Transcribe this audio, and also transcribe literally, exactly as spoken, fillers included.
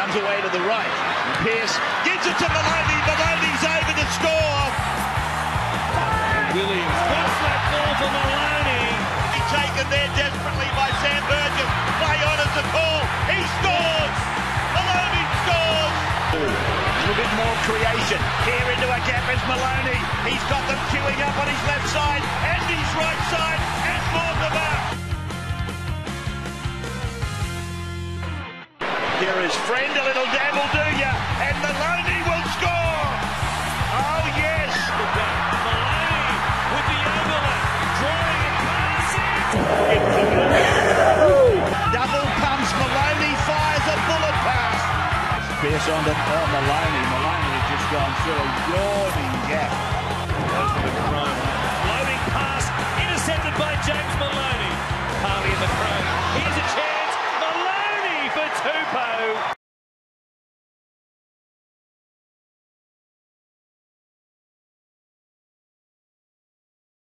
comes away to the right. Pearce gives it to Maloney. Maloney's over to score. Williams drops that ball for Maloney. He's taken there desperately by Sam Burgess. Play on as a call. He scores. Maloney scores. A little bit more creation. Here into a gap is Maloney. He's got them queuing up on his left side and his right side and Mortimer. Here is Friend, a little dab will do ya, and Maloney will score. Oh yes. Maloney with the overlap, drawing and passing. Double comes Maloney, fires a bullet pass. Pearce on to oh, Maloney. Maloney has just gone through a yawning gap. Goes for the Corona.